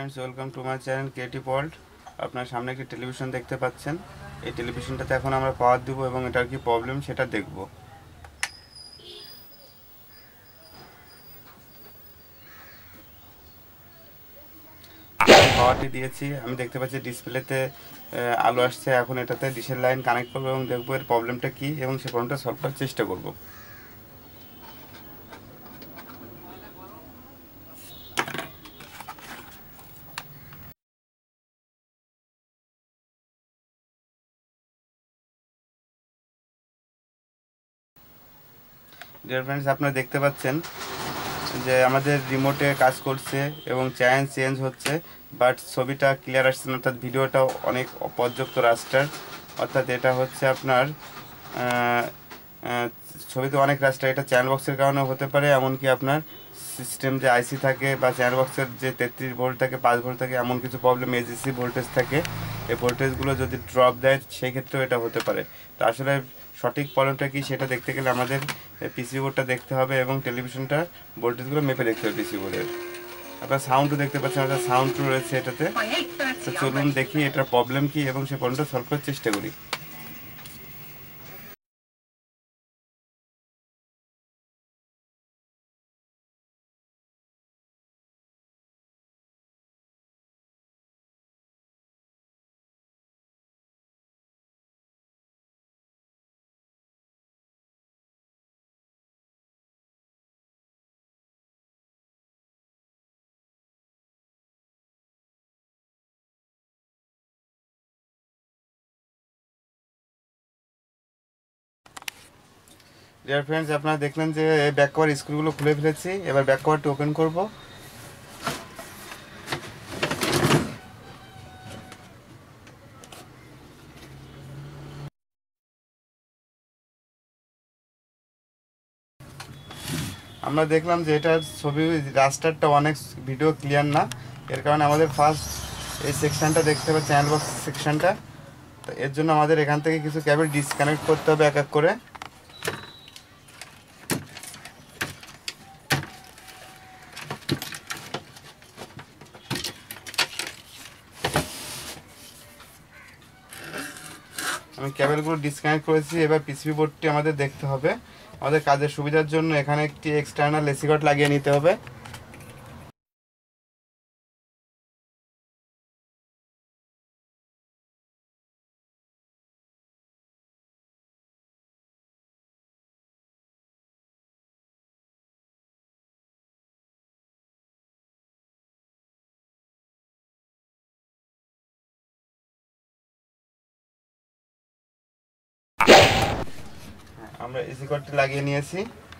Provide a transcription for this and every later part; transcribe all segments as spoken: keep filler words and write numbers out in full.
Friends welcome to my channel creative world. আপনার সামনে একটি টেলিভিশন দেখতে পাচ্ছেন। এই টেলিভিশনটাতে এখন আমরা পাওয়ার দেব এবং এটার কি প্রবলেম সেটা দেখব। পাওয়ারটি দিয়েছি, আমি দেখতে পাচ্ছি ডিসপ্লেতে আলো আসছে। এখন এটাতে ডিশের লাইন কানেক্ট করব এবং দেখব এর প্রবলেমটা কি এবং সে প্রবলেমটা সলভ করার চেষ্টা করব। ডিয়ার ফ্রেন্ডস, আপনারা দেখতে পাচ্ছেন যে আমাদের রিমোটে কাজ করছে এবং চ্যানেল চেঞ্জ হচ্ছে, বাট ছবিটা ক্লিয়ার আসছে না, অর্থাৎ ভিডিওটা অনেক পর্যাপ্ত রাস্টার, অর্থাৎ এটা হচ্ছে আপনার ছবিতে অনেক রাস্টার। এটা চ্যানেল বক্সের কারণে হতে পারে, এমনকি আপনার সিস্টেম যে আইসি থাকে বা চ্যানেল বক্সের যে তেত্রিশ ভোল্ট থাকে, পাঁচ ভোল্ট থাকে, এমন কিছু প্রবলেম এজিসি ভোল্টেজ থাকে। এই ভোল্টেজগুলো যদি ড্রপ দেয় সেই ক্ষেত্রেও এটা হতে পারে। তো আসলে সঠিক প্রবলেমটা কি সেটা দেখতে গেলে আমাদের পিসি বোর্ডটা দেখতে হবে এবং টেলিভিশনটা ভোল্টেজগুলো মেপে দেখতে হবে পিসি বোর্ডের। আপনার সাউন্ডও দেখতে পাচ্ছেন, একটা সাউন্ড রয়েছে এটাতে। তো চলুন দেখি এটার প্রবলেম কি এবং সে প্রবলেমটা সলভ করার চেষ্টা করি। ডিয়ার ফ্রেন্ডস, আপনারা দেখলেন যে ব্যাক কভার স্ক্রুগুলো খুলে ফেলেছি। এবার ব্যাক কভারটি ওপেন করব। আমরা দেখলাম যে এটার ছবি রাস্টারটা অনেক ভিডিও ক্লিয়ার না, এর কারণে আমাদের ফার্স্ট এই সেকশনটা দেখতে হবে, চ্যানেল বক্স সেকশনটা। তো এর জন্য আমাদের এখান থেকে কিছু কেবল ডিসকানেক্ট করতে হবে এক এক করে। আমি কেবলগুলো ডিসকানেক্ট করেছি। এবার পিসিবি বোর্ডটি আমাদের দেখতে হবে। আমাদের কাজের সুবিধার জন্য এখানে একটি এক্সটার্নাল এসি কর্ড লাগিয়ে নিতে হবে। আমরা এসি কর্ডটি লাগিয়ে নিয়েছি।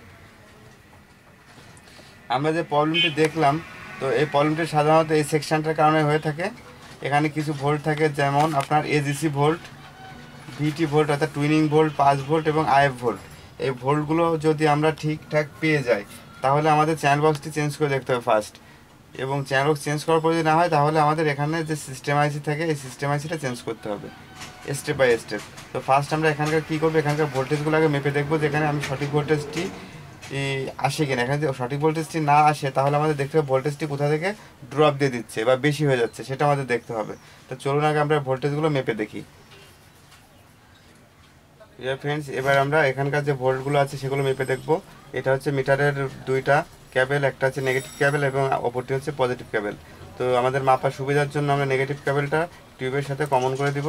আমরা যে প্রবলেমটি দেখলাম, তো এই প্রবলেমটি সাধারণত এই সেকশনটার কারণে হয়ে থাকে। এখানে কিছু ভোল্ট থাকে, যেমন আপনার এজিসি ভোল্ট, ভিটি ভোল্ট অর্থাৎ টুইনিং ভোল্ট, পাঁচ ভোল্ট এবং আইএফ ভোল্ট। এই ভোল্টগুলো যদি আমরা ঠিকঠাক পেয়ে যাই তাহলে আমাদের চ্যানেল বক্সটি চেঞ্জ করে দেখতে হবে ফার্স্ট, এবং চ্যানেল বক্স চেঞ্জ করার পর যদি না হয় তাহলে আমাদের এখানে যে সিস্টেম আইসি থাকে এই সিস্টেম আইসিটা চেঞ্জ করতে হবে স্টেপ বাই স্টেপ। তো ফার্স্ট আমরা এখানকার কী করবো, এখানকার ভোল্টেজগুলো আগে মেপে দেখবো যেখানে আমি সঠিক ভোল্টেজটি আসে কিনা। এখানে যদি সঠিক ভোল্টেজটি না আসে তাহলে আমাদের দেখতে হবে ভোল্টেজটি কোথা থেকে ড্রপ দিয়ে দিচ্ছে বা বেশি হয়ে যাচ্ছে, সেটা আমাদের দেখতে হবে। তো চলুন আগে আমরা ভোল্টেজগুলো মেপে দেখি। ডিয়ার ফ্রেন্ডস, এবার আমরা এখানকার যে ভোল্টগুলো আছে সেগুলো মেপে দেখব। এটা হচ্ছে মিটারের দুইটা ক্যাবেল, একটা হচ্ছে নেগেটিভ ক্যাবেল এবং অপরটি হচ্ছে পজিটিভ ক্যাবেল। তো আমাদের মাপার সুবিধার জন্য আমরা নেগেটিভ ক্যাবেলটা টিউবের সাথে কমন করে দিব।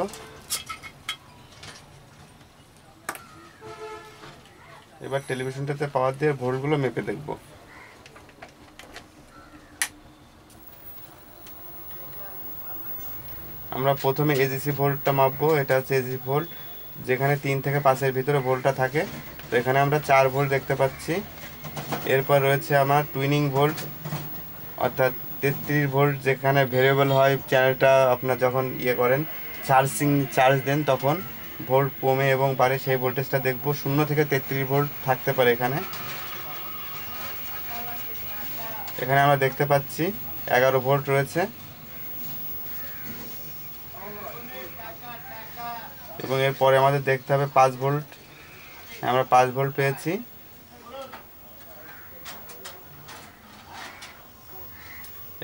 এবার টেলিভিশনটাতে পাওয়ার দিয়ে ভোল্টগুলো মেপে দেখব। আমরা প্রথমে এজিসি ভোল্টটা মাপবো। এটা হচ্ছে এজিসি ভোল্ট, যেখানে তিন থেকে পাঁচের ভিতরে ভোল্টটা থাকে। তো এখানে আমরা চার ভোল্ট দেখতে পাচ্ছি। এরপর রয়েছে আমার টুইনিং ভোল্ট, অর্থাৎ তেত্রিশ ভোল্ট, যেখানে ভেরিয়েবল হয় চ্যানেলটা আপনার যখন ইয়ে করেন চার্জিং চার্জ দেন তখন ভোল্ট কমে এবং বাড়ে, সেই ভোল্টেজটা দেখবো। শূন্য থেকে তেত্রিশ ভোল্ট থাকতে পারে এখানে। এখানে আমরা দেখতে পাচ্ছি এগারো ভোল্ট রয়েছে এবং এরপরে আমাদের দেখতে হবে পাঁচ ভোল্ট। আমরা পাঁচ ভোল্ট পেয়েছি।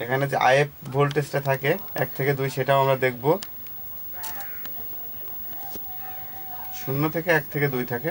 এখানে যে আইএফ ভোল্টেজটা থাকে এক থেকে দুই সেটাও আমরা দেখব। শূন্য থেকে এক থেকে দুই থাকে।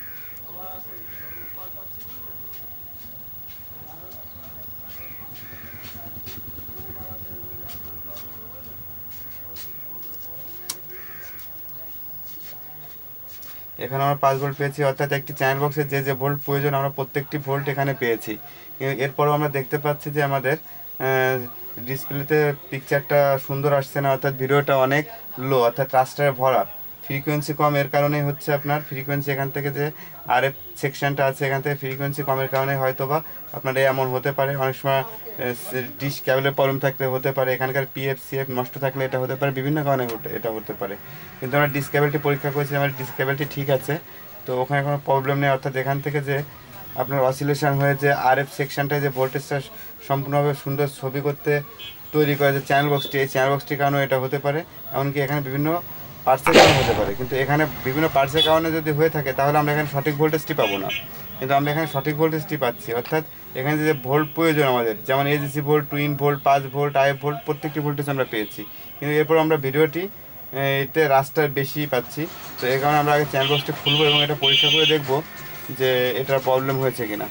এখানে আমরা পাঁচ ভোল্ট পেয়েছি, অর্থাৎ একটি চ্যানেল বক্সের যে যে ভোল্ট প্রয়োজন আমরা প্রত্যেকটি ভোল্ট এখানে পেয়েছি। এরপরও আমরা দেখতে পাচ্ছি যে আমাদের ডিসপ্লেতে পিকচারটা সুন্দর আসছে না, অর্থাৎ ভিডিওটা অনেক লো, অর্থাৎ রাস্টারে ভরা, ফ্রিকোয়েন্সি কম। এর কারণেই হচ্ছে আপনার ফ্রিকোয়েন্সি এখান থেকে যে আরএফ সেকশনটা আছে এখান থেকে ফ্রিকোয়েন্সি কমের কারণে হয়তো বা আপনার এমন হতে পারে। অনেক সময় ডিশ ক্যাবেলের প্রবলেম থাকলে হতে পারে, এখানকার পিএফ সিএফ নষ্ট থাকলে এটা হতে পারে, বিভিন্ন কারণে এটা হতে পারে। কিন্তু আমরা ডিশ ক্যাবেলটি পরীক্ষা করেছি, আমার ডিশ ক্যাবেলটি ঠিক আছে, তো ওখানে কোনো প্রবলেম নেই। অর্থাৎ এখান থেকে যে আপনার অসিলেশন হয়ে যে আরএফ সেকশনটায় যে ভোল্টেজটা সম্পূর্ণভাবে সুন্দর ছবি করতে তৈরি করে যে চ্যানেল বক্সটি, এই চ্যানেল বক্সটির কারণে এটা হতে পারে। এমনকি এখানে বিভিন্ন পার্টসের কারণে হতে পারে, কিন্তু এখানে বিভিন্ন পার্টসের কারণে যদি হয়ে থাকে তাহলে আমরা এখানে সঠিক ভোল্টেজটি পাবো না, কিন্তু আমরা এখানে সঠিক ভোল্টেজটি পাচ্ছি। অর্থাৎ এখানে যে ভোল্ট প্রয়োজন আমাদের, যেমন এজিসি ভোল্ট, টুইন ভোল্ট, পাঁচ ভোল্ট, আইএফ ভোল্ট, প্রত্যেকটি ভোল্টেজ আমরা পেয়েছি। কিন্তু এরপর আমরা ভিডিওটি এতে রাস্টার বেশি পাচ্ছি, তো এই কারণে আমরা আগে চ্যানেল বক্সটি খুলবো এবং এটা পরীক্ষা করে দেখবো যে এটার প্রবলেম হয়েছে কিনা।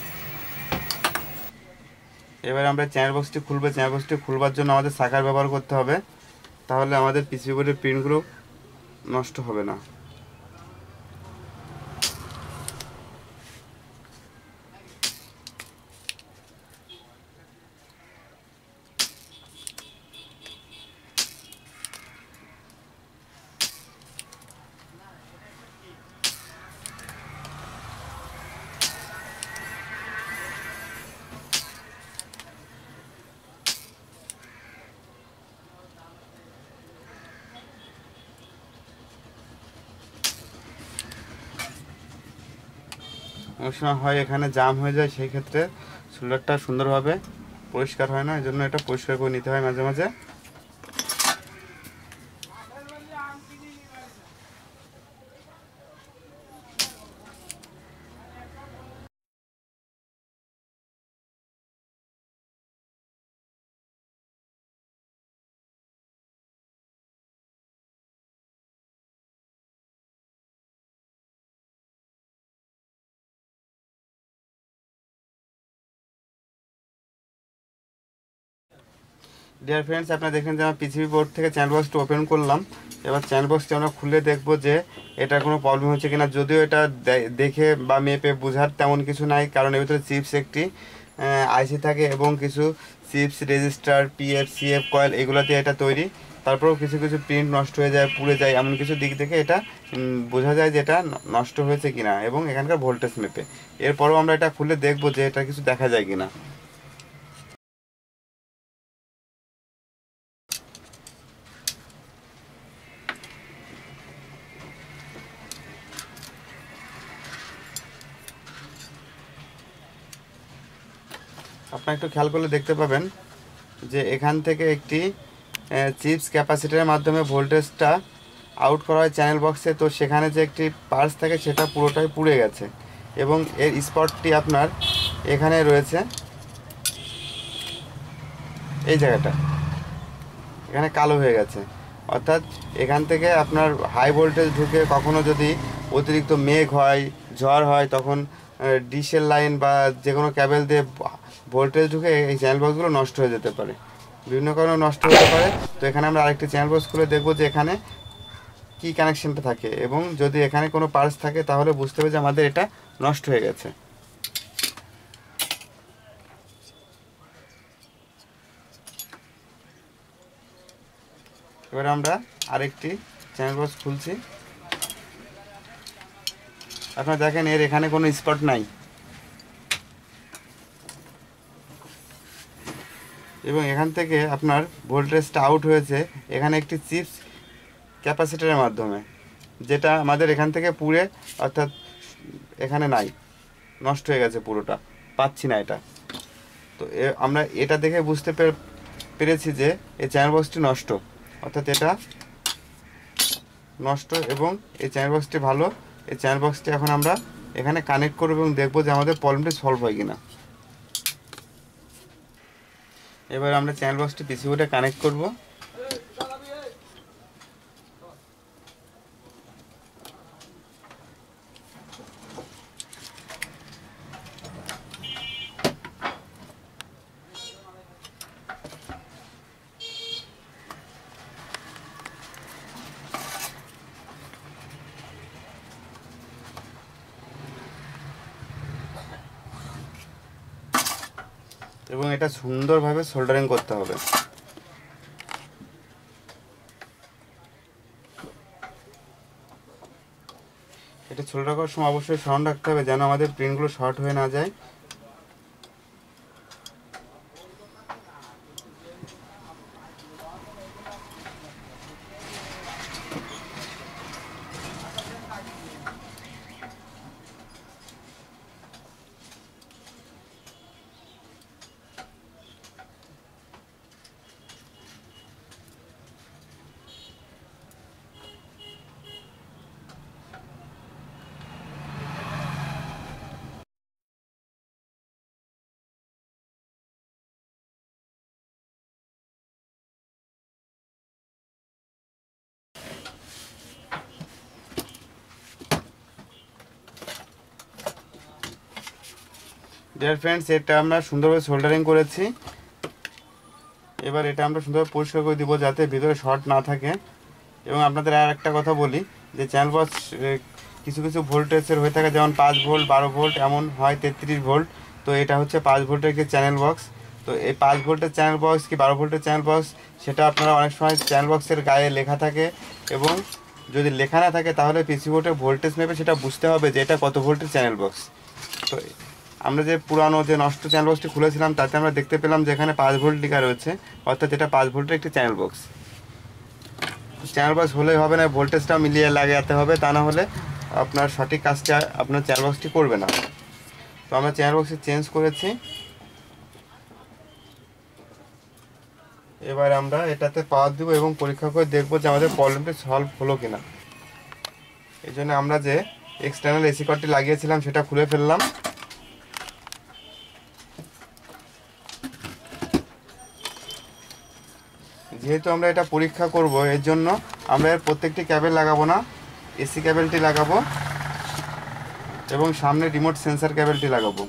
এবার আমরা চ্যানেল বক্সটি খুলবো। চ্যানেল বক্সটি খুলবার জন্য আমাদের সাকার ব্যবহার করতে হবে, তাহলে আমাদের পিসিবি বোর্ডের প্রিন্টগুলো নষ্ট হবে না। অনেক সময় হয় এখানে জাম হয়ে যায়, সেই ক্ষেত্রে সোল্ডারটা সুন্দরভাবে পরিষ্কার হয় না, এই জন্য এটা পরিষ্কার করে নিতে হয় মাঝে মাঝে। ডিয়ার ফ্রেন্ডস, আপনারা দেখেন যে আমার পিসিবি বোর্ড থেকে চ্যানেল বক্সটা ওপেন করলাম। এবার চ্যানেল বক্সটি আমরা খুলে দেখব যে এটা কোনো প্রবলেম হচ্ছে কিনা। যদিও এটা দেখে বা মেপে বোঝার তেমন কিছু নাই, কারণ এর ভিতরে চিপস একটি আইসি থাকে এবং কিছু chips, resistor, PF CF coil এগুলোতে এটা তৈরি। তারপরেও কিছু কিছু প্রিন্ট নষ্ট হয়ে যায়, পুড়ে যায়, এমন কিছু দিক থেকে এটা বোঝা যায় যে এটা নষ্ট হয়েছে কিনা এবং এখানকার ভোল্টেজ মেপে। এরপরেও আমরা এটা খুলে দেখব যে এটা কিছু দেখা যায় কিনা। আপনারা একটু খেয়াল করলে দেখতে পাবেন যে এখান থেকে একটি চিপস ক্যাপাসিটরের মাধ্যমে ভোল্টেজটা আউট করা হয় চ্যানেল বক্সে, তো সেখানে যে একটি পার্স থাকে সেটা পুরোটাই পুড়ে গেছে এবং এর স্পটটি আপনার এখানে রয়েছে, এই জায়গাটা এখানে কালো হয়ে গেছে। অর্থাৎ এখান থেকে আপনার হাই ভোল্টেজ ঢুকে কখনো যদি অতিরিক্ত মেঘ হয়, ঝড় হয়, তখন ডিশের লাইন বা যে কোনো ক্যাবেল দিয়ে ভোল্টেজ ঢুকে এই চ্যানেল বক্সগুলো নষ্ট হয়ে যেতে পারে, বিভিন্ন কারণে নষ্ট হতে পারে। তো এখানে আমরা আরেকটি চ্যানেল বক্স খুলে দেখবো যে এখানে কি কানেকশনটা থাকে, এবং যদি এখানে কোনো পার্স থাকে তাহলে বুঝতে হবে যে আমাদের এটা নষ্ট হয়ে গেছে। এবার আমরা আরেকটি চ্যানেল বক্স খুলছি। আপনারা দেখেন এর এখানে কোনো স্পট নাই এবং এখান থেকে আপনার ভোল্টেজটা আউট হয়েছে এখানে একটি চিপস ক্যাপাসিটরের মাধ্যমে, যেটা আমাদের এখান থেকে পুড়ে, অর্থাৎ এখানে নাই, নষ্ট হয়ে গেছে, পুরোটা পাচ্ছি না এটা। তো আমরা এটা দেখে বুঝতে পেরেছি যে এই চ্যানেল বক্সটি নষ্ট, অর্থাৎ এটা নষ্ট এবং এই চ্যানেল বক্সটি ভালো। এই চ্যানেল বক্সটি এখন আমরা এখানে কানেক্ট করব এবং দেখব যে আমাদের প্রবলেমটি সলভ হয় কিনা। এবার আমরা চ্যানেল বক্সটি পিসি বোর্ডে কানেক্ট করব। এবং এটা সুন্দরভাবে সোল্ডারিং করতে হবে। এটা সোল্ডার করার সময় অবশ্যই স্মরণ রাখতে হবে যেন আমাদের প্রিন্টগুলো শর্ট হয়ে না যায়। ডিয়ার ফ্রেন্ডস, এটা আমরা সুন্দরভাবে সোল্ডারিং করেছি। এবার এটা আমরা সুন্দরভাবে পরিষ্কার করে দিব যাতে ভিতরে শর্ট না থাকে। এবং আপনাদের আর একটা কথা বলি যে চ্যানেল বক্স কিছু কিছু ভোল্টেজের হয়ে থাকে, যেমন পাঁচ ভোল্ট, বারো ভোল্ট, এমন হয় তেত্রিশ ভোল্ট। তো এটা হচ্ছে পাঁচ ভোল্টের একটি চ্যানেল বক্স। তো এই পাঁচ ভোল্টের চ্যানেল বক্স কি বারো ভোল্টের চ্যানেল বক্স, সেটা আপনারা অনেক সময় চ্যানেল বক্সের গায়ে লেখা থাকে, এবং যদি লেখা না থাকে তাহলে পিসি বোর্ডের ভোল্টেজ মেপে সেটা বুঝতে হবে যে এটা কত ভোল্টের চ্যানেল বক্স। তো আমরা যে পুরানো যে নষ্ট চ্যানেল বক্সটি খুলেছিলাম তাতে আমরা দেখতে পেলাম যে এখানে পাঁচ ভোল্ট লেখা রয়েছে, অর্থাৎ এটা পাঁচ ভোল্টের একটি চ্যানেল বক্স। চ্যানেল বক্স হলেই হবে না, ভোল্টেজটা মিলিয়ে লাগাতে হবে, তা না হলে আপনার সঠিক কাজটা আপনার চ্যানেল বক্সটি করবে না। তো আমরা চ্যানেল বক্সে চেঞ্জ করেছি। এবার আমরা এটাতে পাওয়ার দেব এবং পরীক্ষা করে দেখব যে আমাদের প্রবলেমটি সলভ হলো কিনা। এই জন্য আমরা যে এক্সটার্নাল এসি কর্ডটি লাগিয়েছিলাম সেটা খুলে ফেললাম। যেহেতু আমরা এটা পরীক্ষা করব, এর জন্য আমরা এর প্রত্যেকটি ক্যাবেল লাগাবো না, এসি ক্যাবেলটি লাগাবো এবং সামনে রিমোট সেন্সার ক্যাবেলটি লাগাবো।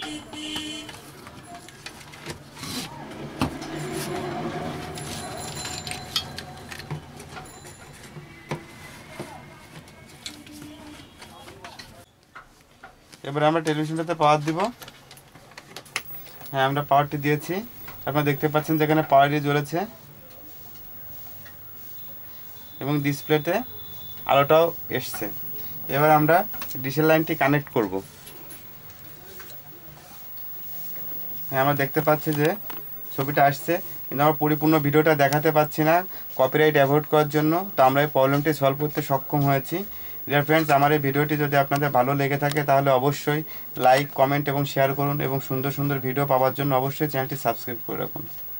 এবার আমরা টেলিভিশনটাতে পাওয়ার দিব। হ্যাঁ, আমরা পাওয়ারটি দিয়েছি। আপনারা দেখতে পাচ্ছেন যেখানে পাওয়ারটি জ্বলেছে এবং ডিসপ্লেতে আলোটাও এসছে। এবার আমরা ডিশের লাইনটি কানেক্ট করব। হ্যাঁ, আমরা দেখতে পাচ্ছি যে ছবিটা আসছে, কিন্তু আমরা পরিপূর্ণ ভিডিওটা দেখাতে পাচ্ছি না কপিরাইট অ্যাভয়েড করার জন্য। তো আমরা এই প্রবলেমটি সলভ করতে সক্ষম হয়েছি। ডিয়ার ফ্রেন্ডস, আমার এই ভিডিওটি যদি আপনাদের ভালো লেগে থাকে তাহলে অবশ্যই লাইক, কমেন্ট এবং শেয়ার করুন, এবং সুন্দর সুন্দর ভিডিও পাওয়ার জন্য অবশ্যই চ্যানেলটি সাবস্ক্রাইব করে রাখুন।